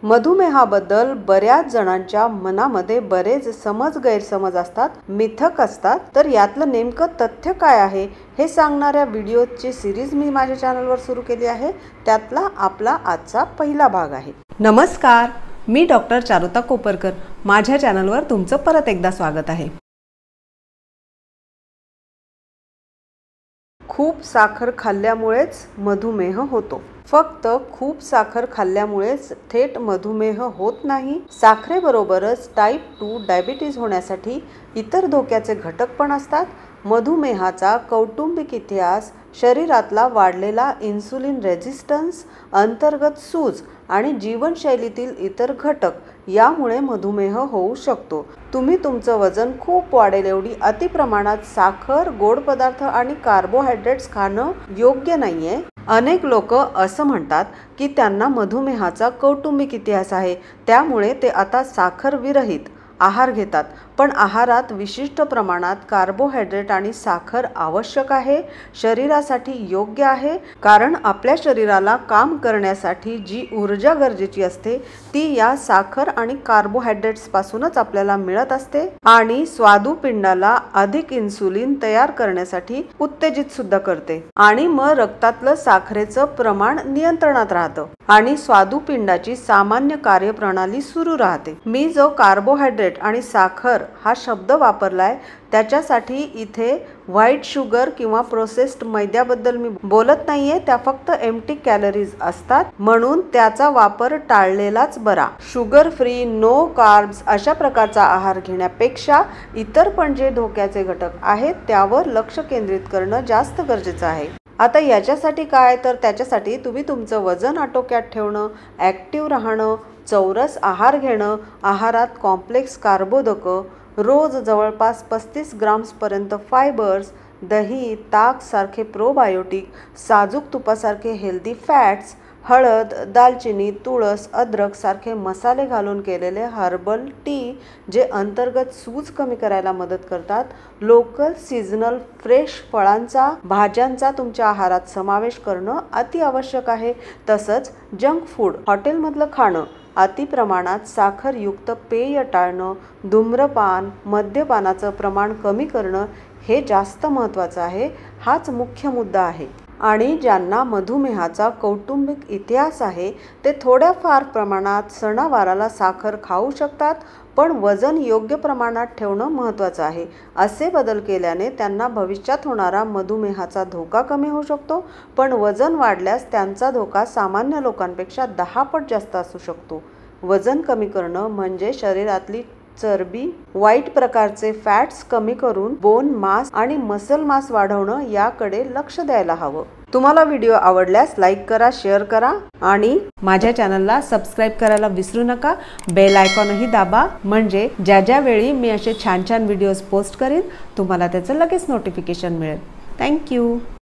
मधुमेहाबद्दल बऱ्याच जणांच्या मनामध्ये बरेच समज गैरसमज असतात, मिथक असतात। तर यातलं नेमकं तथ्य काय आहे हे सांगणाऱ्या व्हिडिओची सिरीज मी माझ्या चॅनलवर सुरू केली आहे। त्यातला आपला आजचा पहिला भाग आहे। नमस्कार, मी डॉक्टर चारुता कोपरकर। माझ्या चॅनलवर तुमचं परत एकदा स्वागत आहे। खूप साखर खाल्ल्यामुळेच मधुमेह होतो। फक्त खूप साखर खाल्ल्यामुळेच थेट मधुमेह होत नाही। साखरेबरोबरच टाइप 2 डायबिटीज होण्यासाठी इतर धोक्याचे घटक पण असतात। मधुमेहाचा कौटुंबिक इतिहास, शरीरातला वाढलेला इन्सुलिन रेझिस्टन्स, अंतर्गत सूज आणि जीवनशैलीतील इतर घटक यामुळे मधुमेह होऊ शकतो। तुम्ही तुमचं वजन खूप वाढेल एवढी अति प्रमाणात साखर, गोड पदार्थ आणि कार्बोहायड्रेट्स खाणं योग्य नाहीये। अनेक लोक असं म्हणतात की त्यांना मधुमेहाचा कौटुंबिक इतिहास आहे, त्यामुळे ते आता साखर विरहित आहार घेतात। पण आहारात विशिष्ट प्रमाणात कार्बोहायड्रेट आणि साखर आवश्यक आहे, शरीरासाठी योग्य आहे। कारण आपल्या शरीराला काम करण्यासाठी जी ऊर्जा गरजेची असते ती या साखर आणि कार्बोहायड्रेट्स पासूनच आपल्याला मिळत असते आणि स्वादुपिंडाला अधिक इन्सुलिन तयार करण्यासाठी उत्तेजित सुद्धा करते आणि मग रक्तातलं साखरेचं प्रमाण नियंत्रणात राहतं आणि स्वादुपिंडाची सामान्य कार्यप्रणाली सुरू राहते। मी जो कार्बोहायड्रेट आणि साखर हा शब्द वापरलाय त्याच्यासाठी इथे व्हाईट शुगर किंवा प्रोसेस्ड मैद्याबद्दल मी बोलत नाहीये। त्या फक्त एम्प्टी कॅलरीज असतात, म्हणून त्याचा वापर टाळलेलाच बरा। शुगर फ्री, नो कार्ब्स अशा प्रकारचा आहार घेण्यापेक्षा इतर पण जे धोक्याचे घटक आहेत त्यावर लक्ष केंद्रित करणं जास्त गरजेचं आहे। आता याच्यासाठी काय, तर त्याच्यासाठी तुम्ही तुमचं वजन आटोक्यात ठेवणं, ॲक्टिव्ह राहणं, चौरस आहार घेणं, आहारात कॉम्प्लेक्स कार्बोदकं, रोज जवळपास 35 ग्राम्सपर्यंत फायबर्स, दही, ताक सारखे प्रोबायोटिक, साजूक तुपासारखे हेल्दी फॅट्स, हळद, दालचिनी, तुळस, अद्रक सारखे मसाले घालून केलेले हर्बल टी जे अंतर्गत सूज कमी करायला मदत करतात, लोकल सीझनल फ्रेश फळांचा, भाज्यांचा तुमच्या आहारात समावेश करणं अति आवश्यक आहे। तसंच जंक फूड, हॉटेलमधलं खाणं, अति प्रमाणात साखरयुक्त पेय टाळणं, धूम्रपान, मद्यपानाचं प्रमाण कमी करणं हे जास्त महत्त्वाचं आहे। हाच मुख्य मुद्दा आहे। आणि ज्यांना मधुमेहाचा कौटुंबिक इतिहास आहे ते थोड्याफार प्रमाणात सणावाराला साखर खाऊ शकतात, पण वजन योग्य प्रमाणात ठेवणं महत्त्वाचं आहे। असे बदल केल्याने त्यांना भविष्यात होणारा मधुमेहाचा धोका कमी होऊ शकतो, पण वजन वाढल्यास त्यांचा धोका सामान्य लोकांपेक्षा 10 पट जास्त असू शकतो। वजन कमी करणं म्हणजे शरीरातली चरबी, वाईट प्रकारचे फॅट्स कमी करून बोन मास आणि मसल मास वाढवणं याकडे लक्ष द्यायला हवं। तुम्हाला व्हिडिओ आवडल्यास लाईक करा, शेअर करा आणि माझ्या चॅनलला सबस्क्राईब करायला विसरू नका। बेल आयकॉनही दाबा, म्हणजे ज्या वेळी मी असे छान छान व्हिडिओज पोस्ट करीन तुम्हाला त्याचं लगेच नोटिफिकेशन मिळेल। थँक्यू।